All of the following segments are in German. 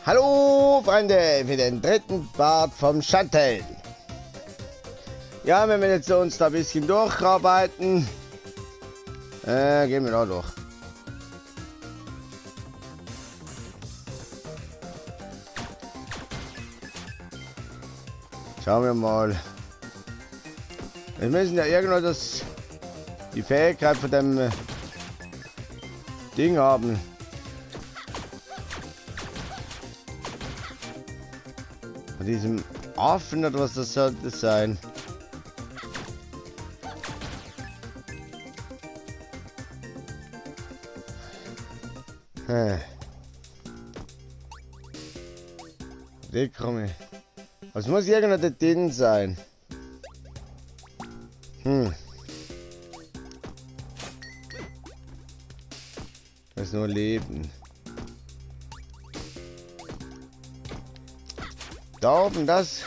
Hallo Freunde, für den dritten Part vom Schatten. Ja, wenn wir jetzt uns da ein bisschen durcharbeiten, gehen wir da durch. Schauen wir mal. Wir müssen ja irgendwo die Fähigkeit von dem Ding haben. Von diesem Affen oder was das sollte sein. Willkommen. Es muss irgendwo da drin sein. Das ist nur Leben. Da oben das.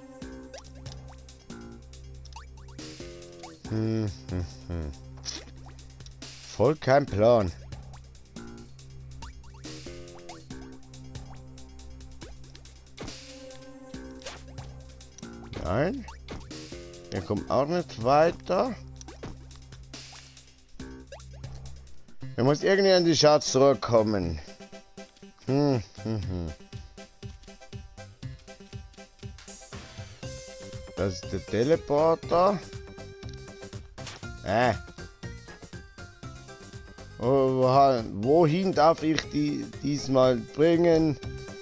Voll kein Plan. Nein. Er kommt auch nicht weiter. Er muss irgendwie an die Schatz zurückkommen. Das ist der Teleporter. Wohin darf ich die diesmal bringen?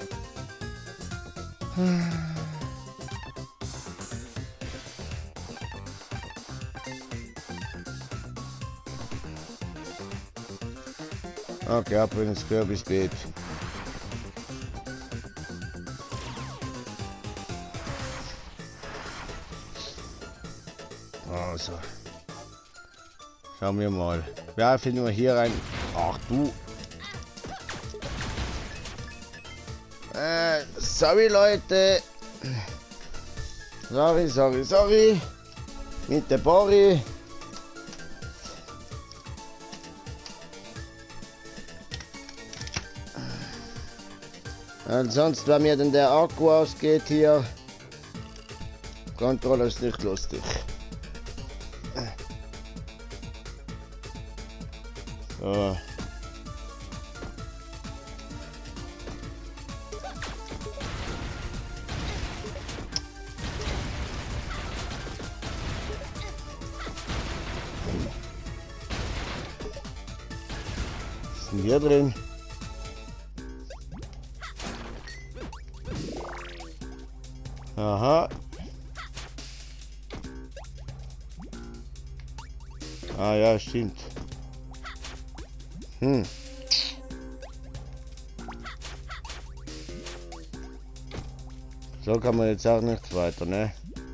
Okay, ab ins Kürbisbeet. Also. Schauen wir mal. Ja, finden wir hier rein. Ach du. Sorry Leute. Sorry. Mit der Bori. Ansonsten, wenn mir denn der Akku ausgeht hier, Controller ist nicht lustig. So. Was ist denn hier drin? Aha. Ah ja, stimmt. So kann man jetzt auch nicht weiter, ne?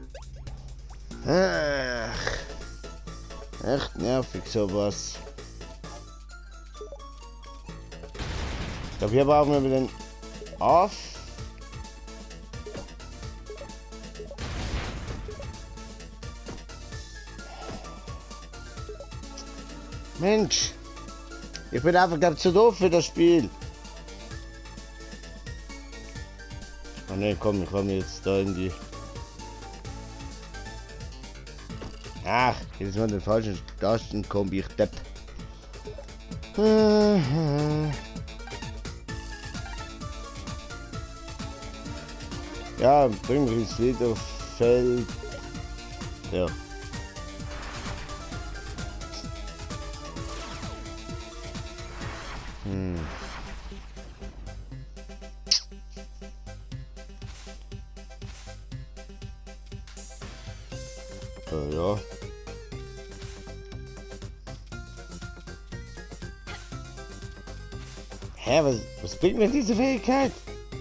Ach, echt nervig sowas. Ich glaube, hier brauchen wir den auf. Mensch, ich bin einfach ganz zu doof für das Spiel. Oh ne, komm, ich komme jetzt da in die... Ach, jetzt mal den falschen Tastenkombi, ich depp. Ja, bring mich ins Wiederfeld. Ja. Ja. Hä, was bringt mir diese Fähigkeit?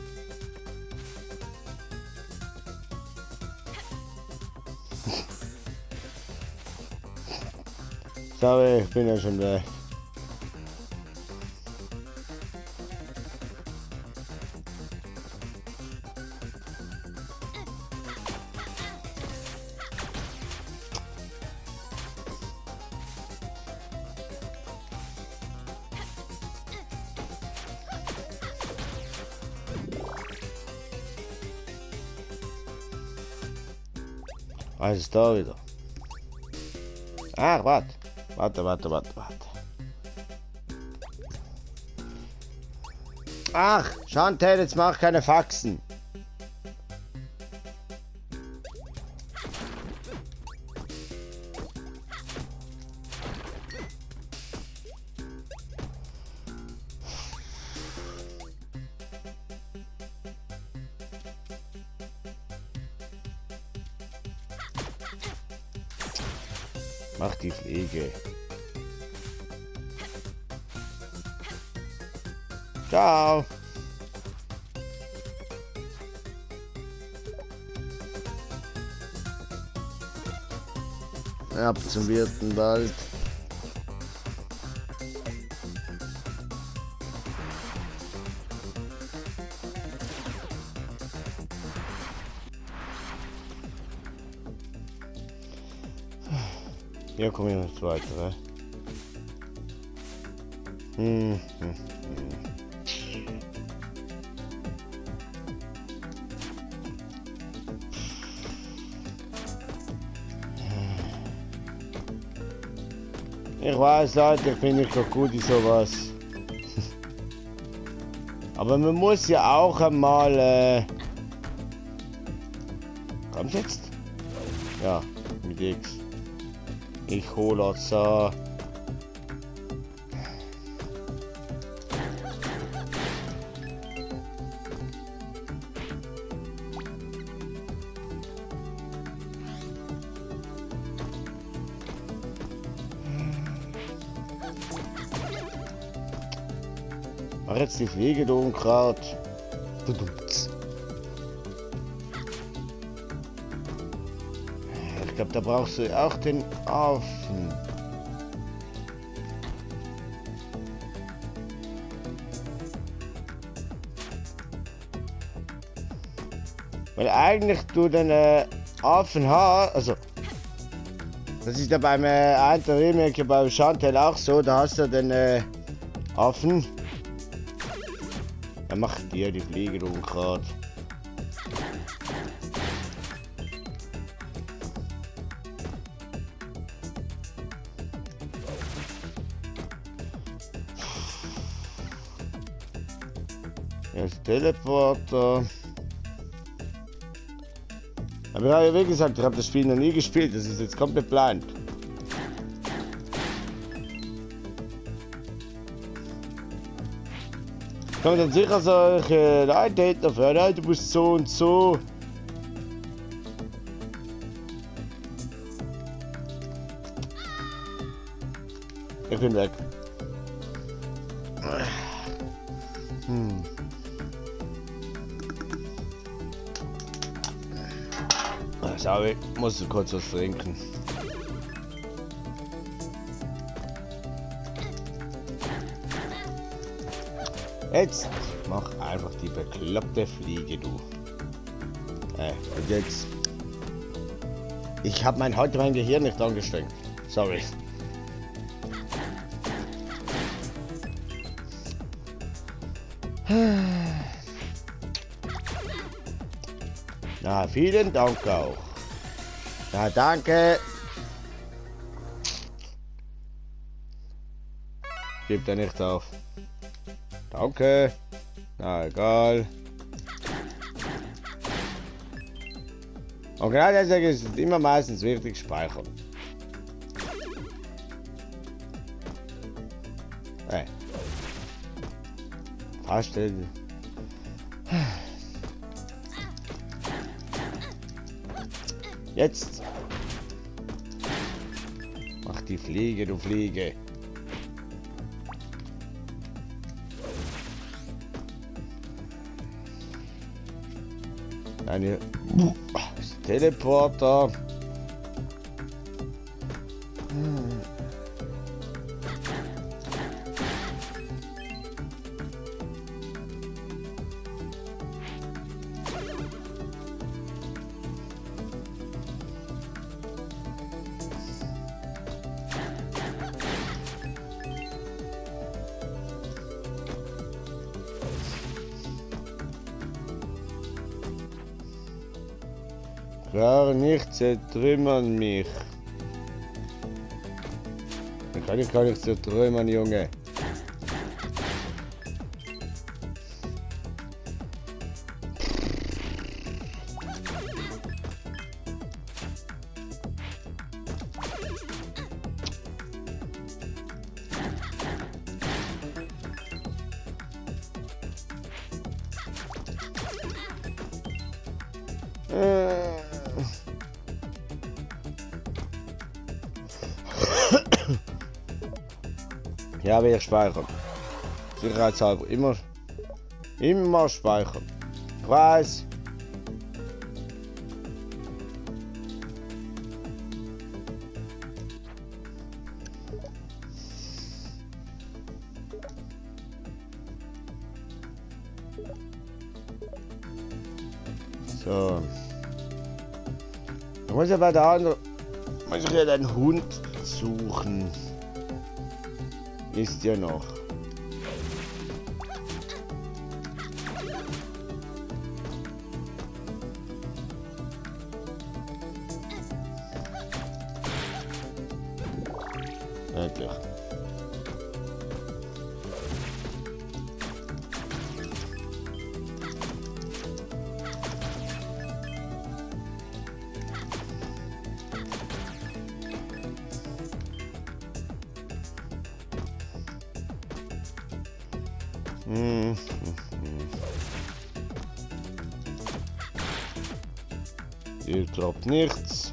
Sorry, ich bin ja schon weg. Was ist da wieder? Ach, warte. Warte. Ach, Chantal, jetzt mach keine Faxen. Mach die Pflege. Ciao. Ab zum Wirtenwald. Hier komme ich nicht weiter. Ich weiß, Leute, ich bin nicht so gut in sowas. Aber man muss ja auch einmal. Kommt jetzt? Ja, mit X. Ich hole so. Mach jetzt die Pflege da Unkraut. Ich glaube, da brauchst du auch den Affen. Weil eigentlich du den Affen hast, also das ist ja beim alten Remake bei Chantal auch so, da hast du den Affen. Er macht dir die Pflege gerade. Jetzt Teleporter. Aber ich habe ja wie gesagt, ich habe das Spiel noch nie gespielt, das ist jetzt komplett blind. Kommen dann sicher solche Leute dafür, nein, du musst so und so. Ich bin weg. Sorry, muss kurz was trinken. Jetzt mach einfach die bekloppte Fliege, du. Und jetzt. Ich habe heute mein Gehirn nicht angestrengt. Sorry. Na, vielen Dank auch. Na, danke. Gib da nicht auf. Danke. Na, egal. Und genau deswegen ist es immer meistens wichtig, speichern. Hey. Faststellen. Jetzt. Mach die Fliege, du Fliege. Eine Teleporter. Gar nicht zertrümmern mich. Dann kann ich gar nicht zertrümmern, Junge. Ja, wir speichern. Sicherheitshalber immer speichern. Ich weiß. So. Ich muss ja bei der anderen. Muss ich ja den Hund suchen. Ist ja noch. Endlich. Hier klappt nichts.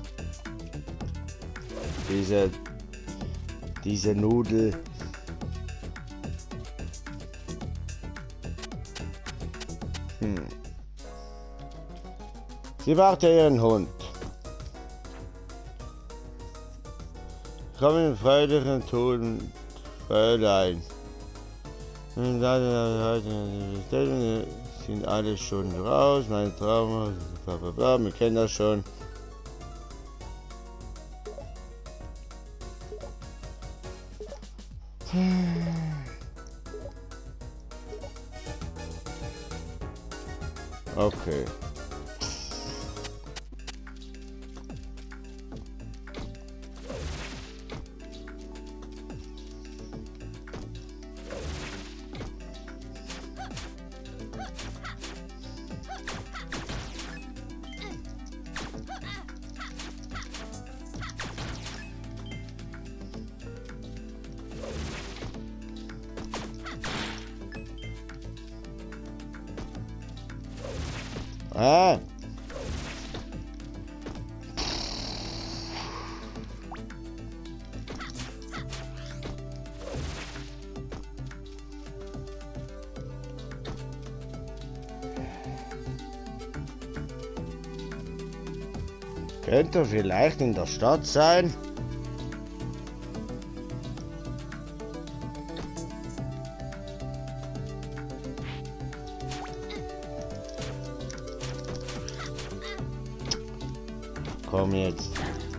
Diese Nudel. Sie braucht ja ihren Hund. Komm in fröhlichen Ton, Fräulein. Und sind alle schon raus, meine Trauma, bla bla bla, wir kennen das schon. Okay. Ah. Könnte vielleicht in der Stadt sein. Komm jetzt.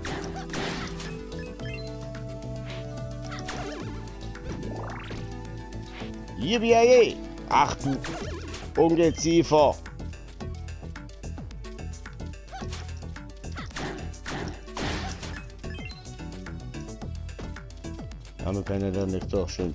Yippie! Ach du Ungeziefer! Ja, wir können da nicht durchschieben.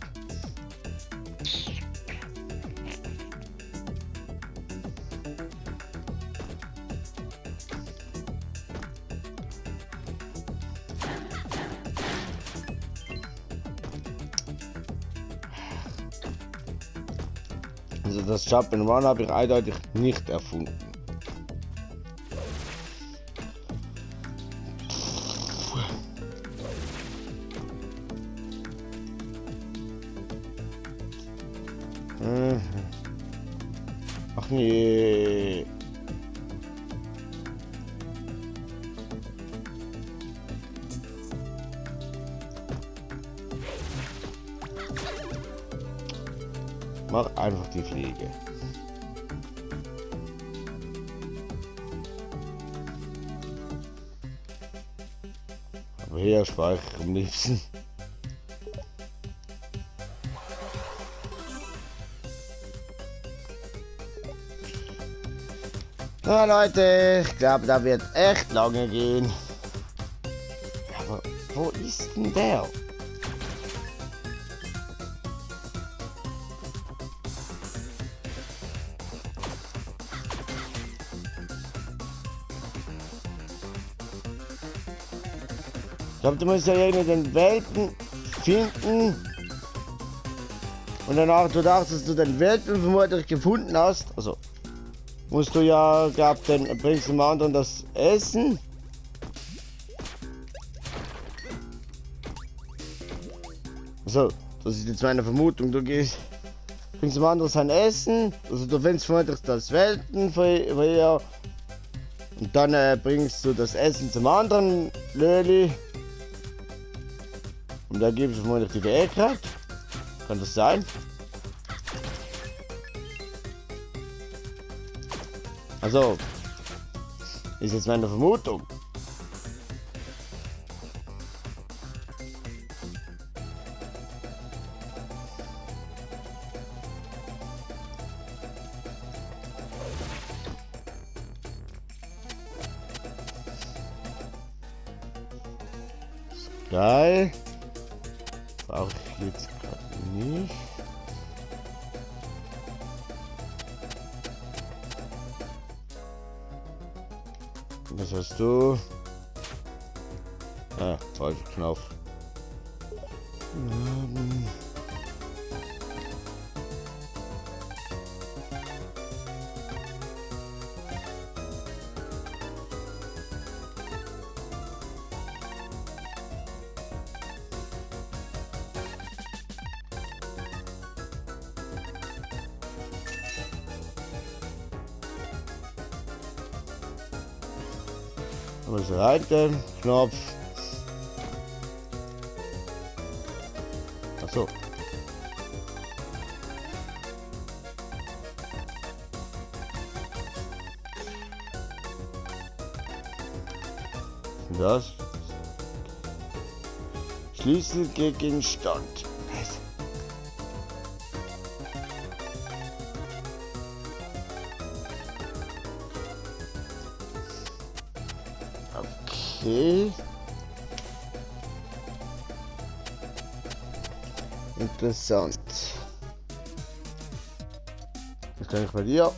Also das Jump and Run habe ich eindeutig nicht erfunden. Ach nee. Mach einfach die Fliege. Aber hier speichere ich am liebsten. Ja, Leute, ich glaube, da wird echt lange gehen. Aber wo ist denn der? Ich glaube, du musst ja irgendwie den Welpen finden. Und danach, du dachtest, dass du den Welpen vermutlich gefunden hast. Also, musst du ja, glaub, dann bringst du dem anderen das Essen. So, das ist jetzt meine Vermutung. Du gehst, bringst dem anderen sein Essen. Also, du findest vermutlich das Welpen für ihr. Und dann bringst du das Essen zum anderen Löli. Und da gibst du vermutlich die Fähigkeit. Kann das sein? Also, ist jetzt meine Vermutung. Geil. Brauche ich jetzt gerade nicht. Was hast du? Ah, falscher Knopf. Was rein denn? Knopf. Ach so. Das Schlüsselgegenstand. Okay. Interessant. Was kann ich bei dir?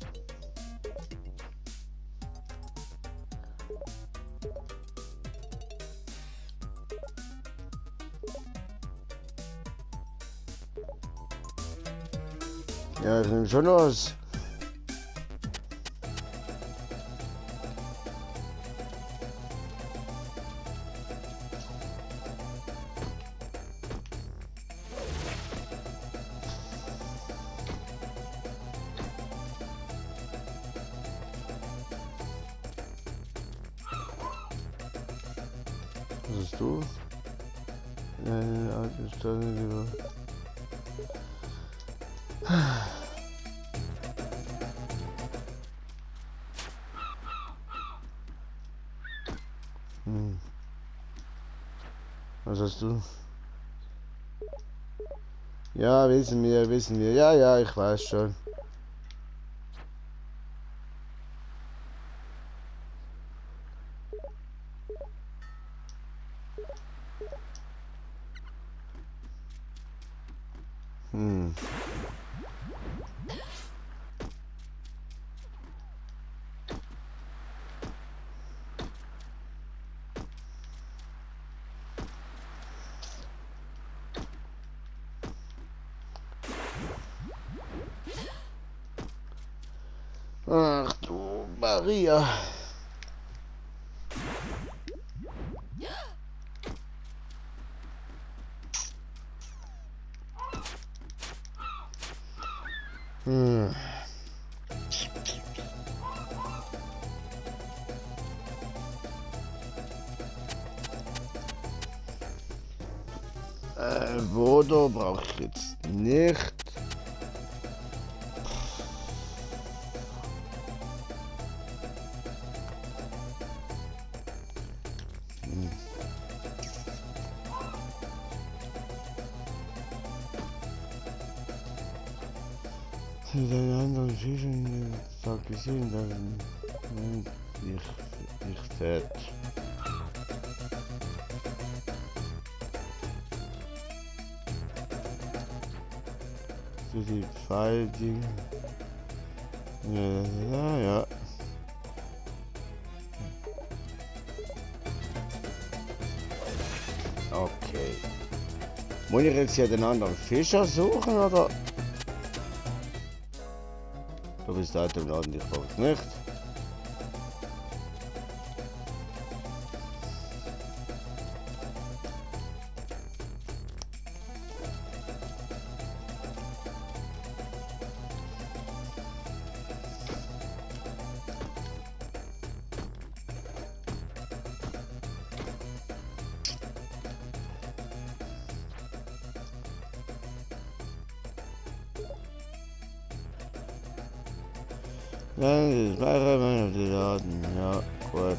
Ja, ich nehme schon was. Was hast du? Eine alte Stelle. Was hast du? Ja, wissen wir, wissen wir. Ja, ja, ich weiß schon. Hm. Ach du Maria. Hm. Vodo brauche ich jetzt nicht. Seine anderen Fische Tag gesehen. Und ich fett. So die Pfeilding. Ja. Okay. Muss ich jetzt hier den anderen Fischer suchen, oder? Du bist da im Laden, ich brauche es nicht. Dann ist meine Laden, ja, gut.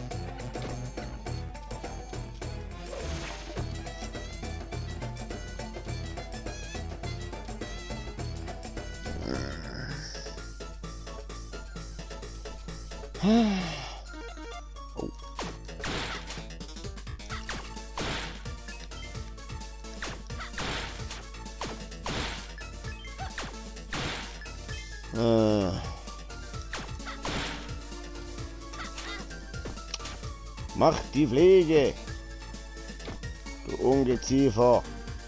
Oh. Mach die Pflege, du Ungeziefer.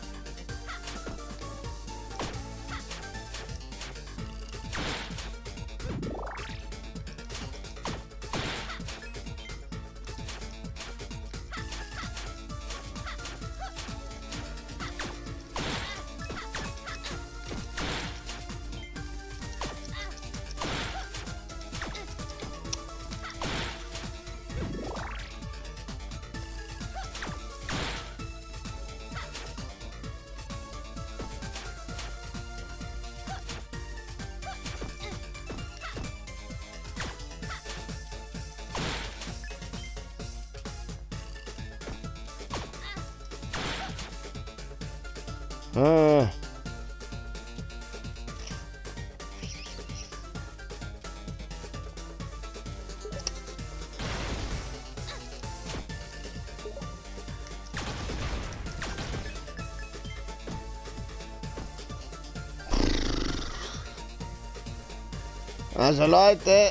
Also Leute,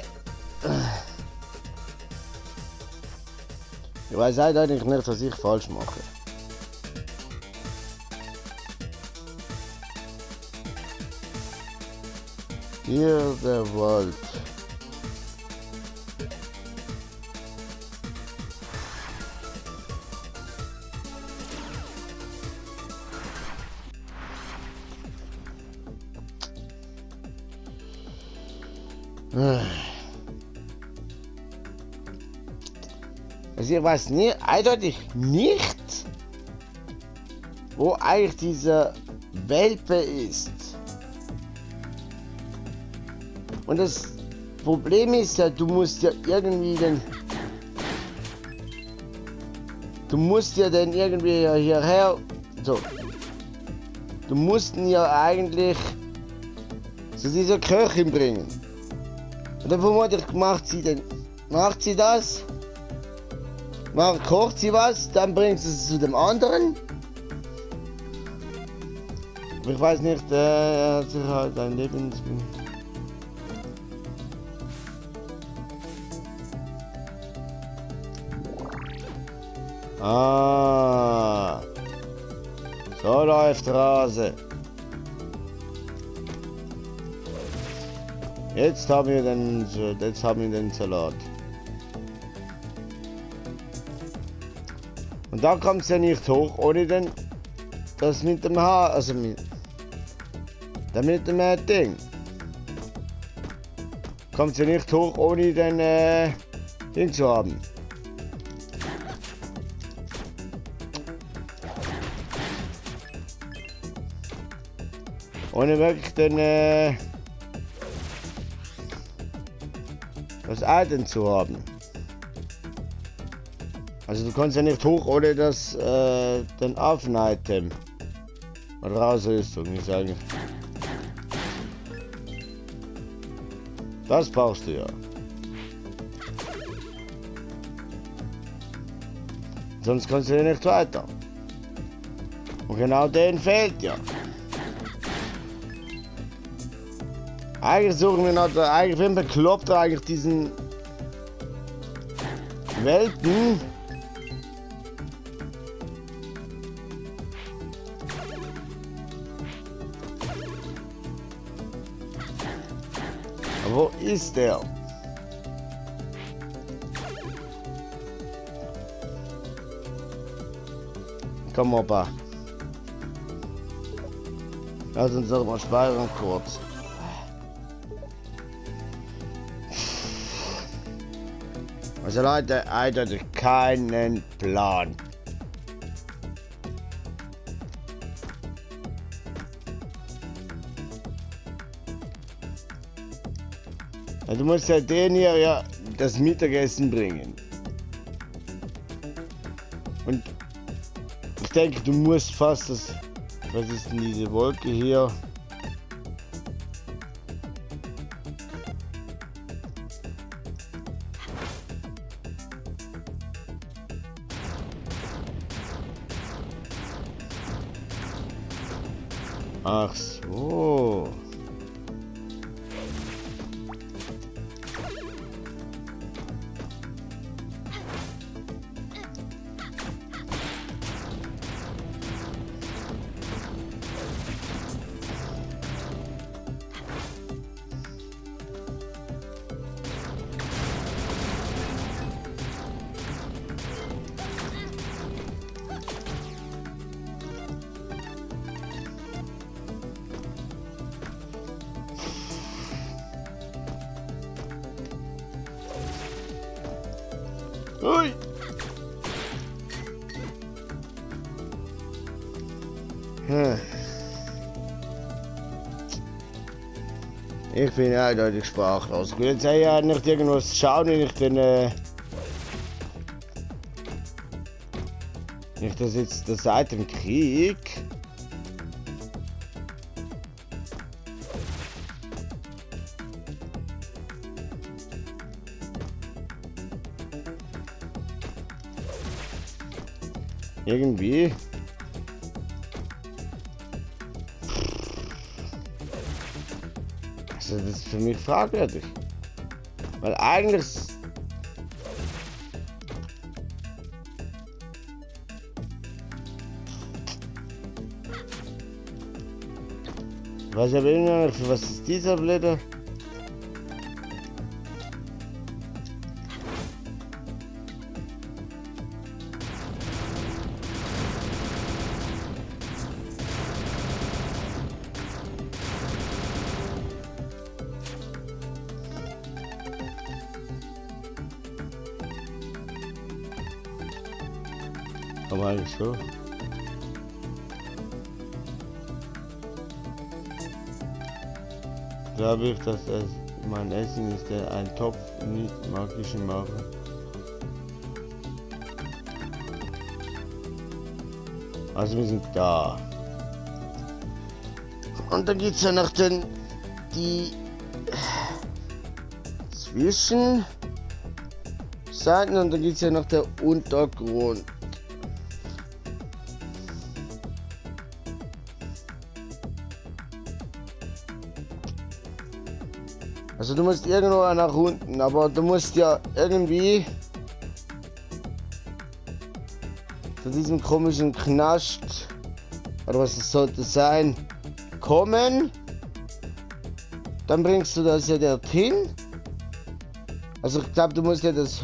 ich weiß eigentlich nicht, was ich falsch mache. Hier der Wald. Also ich weiß nie, eindeutig nicht, wo eigentlich dieser Welpe ist. Und das Problem ist ja, du musst ja irgendwie den... Du musst ja den irgendwie hierher... So. Du musst ihn ja eigentlich zu dieser Köchin bringen. Und dann vermutlich macht sie das, kocht sie was, dann bringt sie es zu dem anderen. Ich weiß nicht, er hat sich halt ein Leben... Ah, so läuft Rase. Jetzt haben wir den Salat. Und da kommt es ja nicht hoch, ohne das mit dem Haar, also mit dem Ding. Kommt es ja nicht hoch, ohne den Ding zu haben. Ohne wirklich das Item zu haben. Also du kannst ja nicht hoch ohne das den Affen-Item. Oder Ausrüstung, ich sage. Das brauchst du ja. Sonst kommst du ja nicht weiter. Und genau den fehlt ja. Eigentlich suchen wir nach der, eigentlich wen bekloppt er eigentlich diesen Welten. Aber wo ist der? Komm, Opa. Lass uns doch mal speichern kurz. Also Leute, eindeutig keinen Plan. Ja, du musst ja den hier ja das Mittagessen bringen. Und ich denke, du musst fast das... Was ist denn diese Wolke hier? Ach so. Ui. Ich bin eindeutig sprachlos. Ich will jetzt ja nicht irgendwas schauen, wenn ich den nicht das jetzt das Item krieg. Irgendwie. Also das ist für mich fragwürdig. Weil eigentlich... Ich weiß aber immer noch, für was ist dieser Blätter? Aber eigentlich so. Glaube ich, dass es mein Essen ist, der ein Topf nicht magischen mache. Also wir sind da. Und dann geht's ja nach den die Zwischenseiten und dann geht's ja nach der Untergrund. Also du musst irgendwo nach unten, aber du musst ja irgendwie zu diesem komischen Knast, oder was es sollte sein, kommen. Dann bringst du das ja dorthin. Also ich glaube, du musst ja das...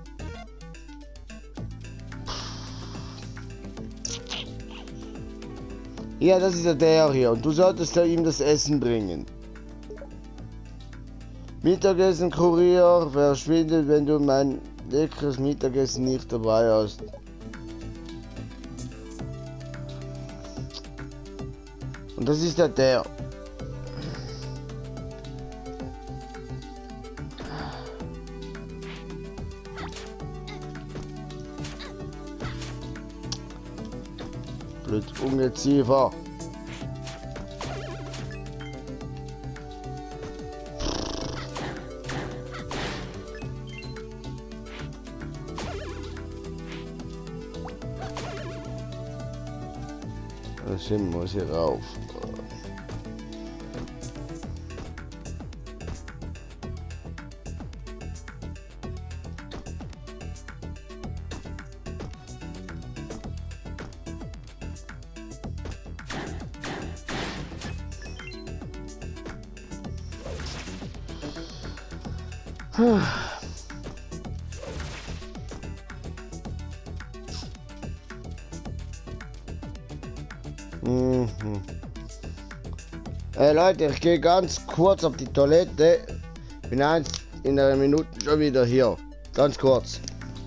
Ja, das ist ja der hier und du solltest ja ihm das Essen bringen. Mittagessen Kurier verschwindet, wenn du mein leckeres Mittagessen nicht dabei hast. Und das ist ja der. Blöd Ungeziefer. Stimmt, muss hier rauf. Leute, ich gehe ganz kurz auf die Toilette. Bin in einer Minute schon wieder hier. Ganz kurz.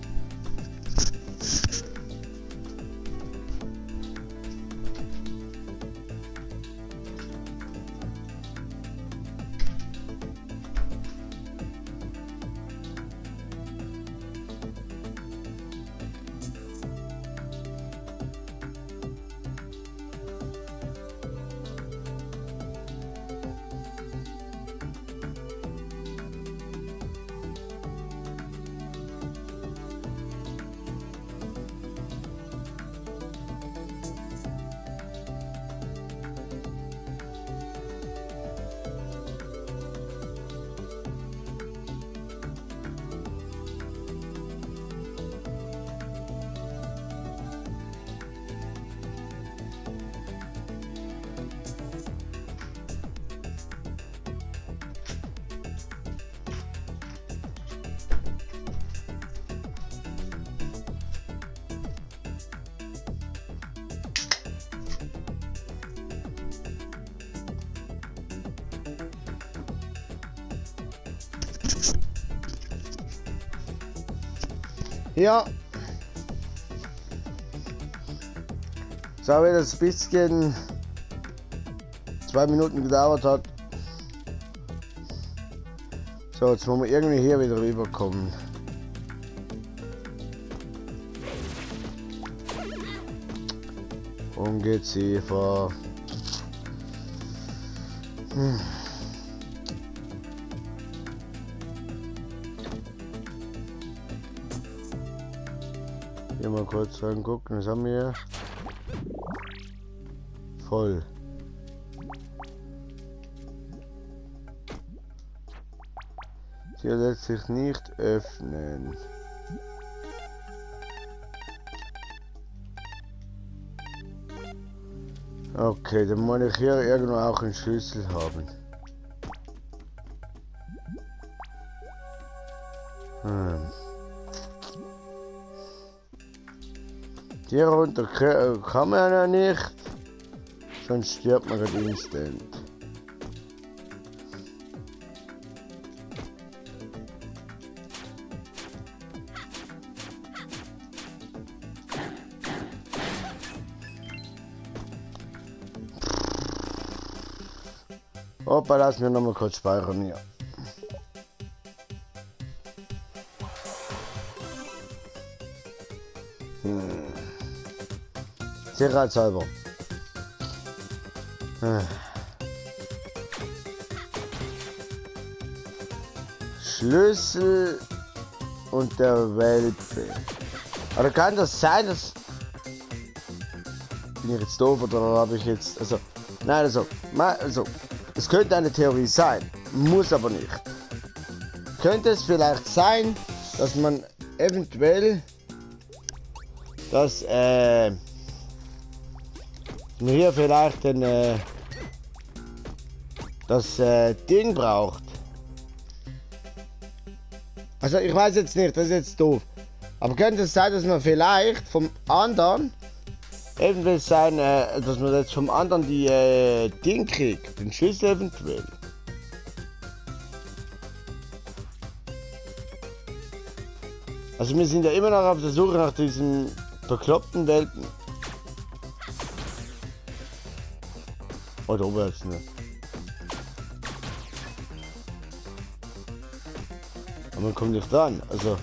Ja. So, wenn das ein bisschen 2 Minuten gedauert hat. So, jetzt wollen wir irgendwie hier wieder rüberkommen. Ungeziefer. Hier mal kurz reingucken, was haben wir? Voll. Hier lässt sich nicht öffnen. Okay, dann muss ich hier irgendwo auch einen Schlüssel haben. Hier runter kann man ja nicht, sonst stirbt man gerade instant. Opa, lass mir noch mal kurz speichern hier. Sicherheitshalber. Schlüssel und der Welpe. Aber kann das sein, dass... Bin ich jetzt doof oder habe ich jetzt... Also, nein, also, es könnte eine Theorie sein, muss aber nicht. Könnte es vielleicht sein, dass man eventuell man hier vielleicht das Ding braucht. Also ich weiß jetzt nicht, das ist jetzt doof. Aber könnte es sein, dass man vielleicht vom anderen eventuell sein, dass man jetzt vom anderen die Ding kriegt, den Schlüssel eventuell. Also wir sind ja immer noch auf der Suche nach diesen bekloppten Welpen. Oh, da oben jetzt nicht. Aber man kommt nicht dran, also.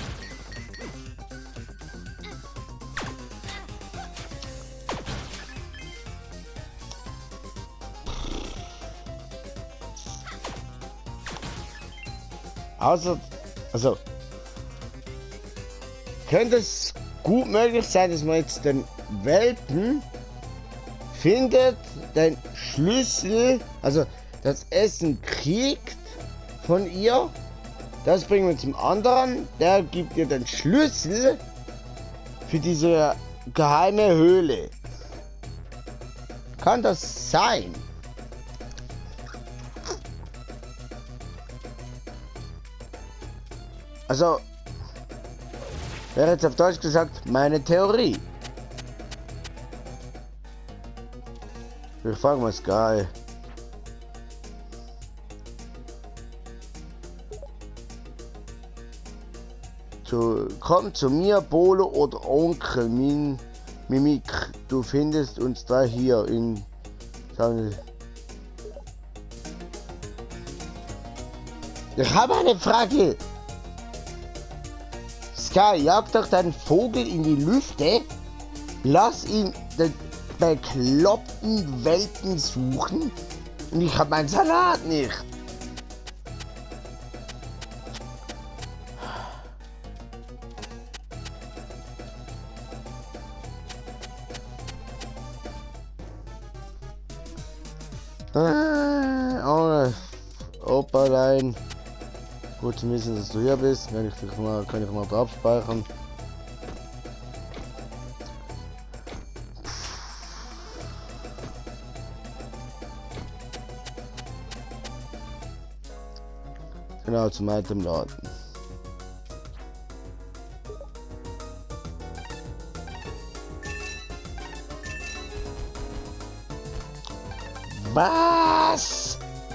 Also könnte es gut möglich sein, dass man jetzt den Welpen findet den Schlüssel, also das Essen kriegt von ihr. Das bringen wir zum anderen. Der gibt ihr den Schlüssel für diese geheime Höhle. Kann das sein? Also, wäre jetzt auf Deutsch gesagt meine Theorie. Wir fragen mal Sky. Komm zu mir, Bolo oder Onkel Mimik. Du findest uns da hier in... Ich habe eine Frage. Sky, jag doch deinen Vogel in die Lüfte. Lass ihn den bekloppten Welpen suchen. Und ich habe meinen Salat nicht. Oh, Opalein. Gut zu wissen, dass du hier bist. Kann ich mal drauf speichern. Genau, zum Item laden. Was?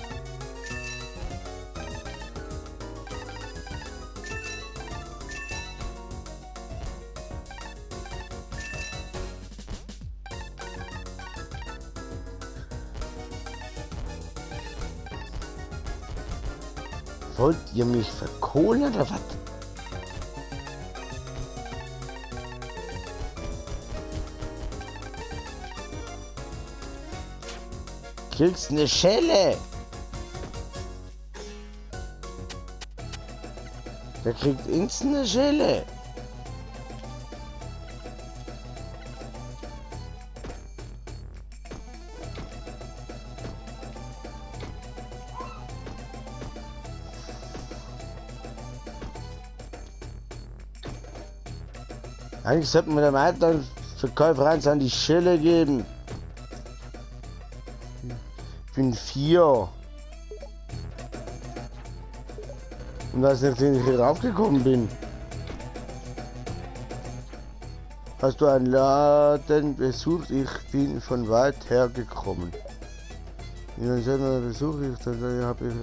Wollt ihr mich verkohlen oder was? Kriegst eine Schelle. Der kriegt instant eine Schelle. Eigentlich sollten wir dem alten Verkäufer eins an die Schelle geben. Ich bin 4. Und weiß nicht, wie ich hier raufgekommen bin. Hast du einen Laden besucht? Ich bin von weit her gekommen. Ja, dann besuche ich, dann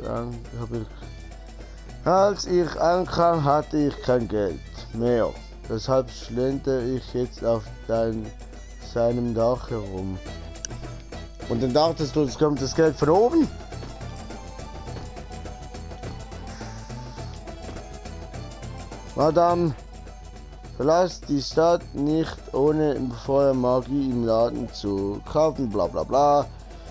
als ich ankam, hatte ich kein Geld mehr. Deshalb schlendere ich jetzt auf seinem Dach herum. Und dann dachtest du, es kommt das Geld von oben? Madame, verlasst die Stadt nicht ohne vorher Magie im Laden zu kaufen, bla bla bla.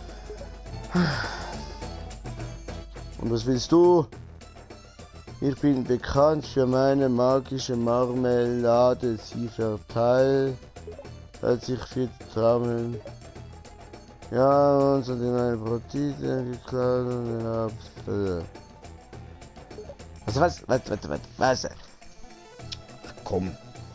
Und was willst du? Ich bin bekannt für meine magische Marmelade. Sie verteilt sich für Traumen. Ja, und so in meine Proteine geklaut und hab's. Was? Komm.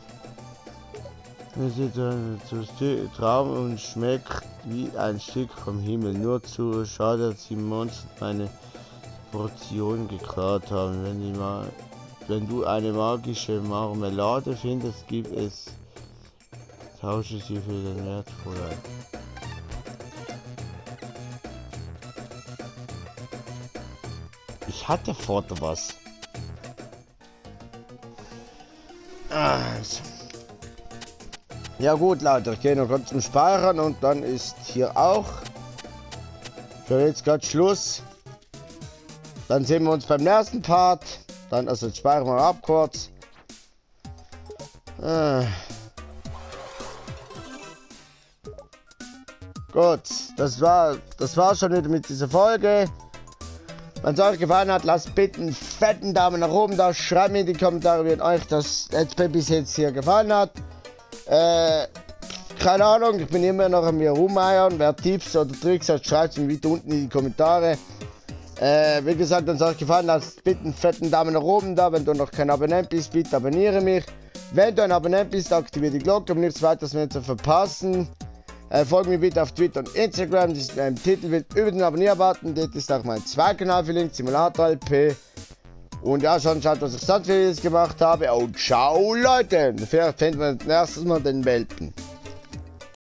Es ist ein Traum und schmeckt wie ein Stück vom Himmel. Nur zu schade, dass die Monster meine Portion geklaut haben. Wenn du eine magische Marmelade findest, gib es. Tausche sie für den wertvoll ein. Ich hatte vorher was. Also. Ja gut, Leute, ich gehe noch kurz zum Speichern und dann ist hier auch für jetzt gerade Schluss. Dann sehen wir uns beim nächsten Part. Dann, also jetzt speichern wir ab kurz. Gut, das war schon wieder mit dieser Folge. Wenn es euch gefallen hat, lasst bitte einen fetten Daumen nach oben da. Schreibt mir in die Kommentare, wie euch das Let's Play bis jetzt hier gefallen hat. keine Ahnung, ich bin immer noch an mir rumeiern. Wer Tipps oder Tricks hat, schreibt es mir wieder unten in die Kommentare. Wie gesagt, wenn es euch gefallen hat, bitte einen fetten Daumen nach oben da. Wenn du noch kein Abonnent bist, bitte abonniere mich. Wenn du ein Abonnent bist, aktiviere die Glocke, um nichts weiteres mehr zu verpassen. Folge mir bitte auf Twitter und Instagram, das ist im Titelbild über den Abonnier-Button. Dort ist auch mein zweiter Kanal verlinkt, Simulator LP. Und ja, schaut, was ich sonst für Videos gemacht habe. Und ciao Leute, vielleicht finden wir nächstes Mal den Welpen.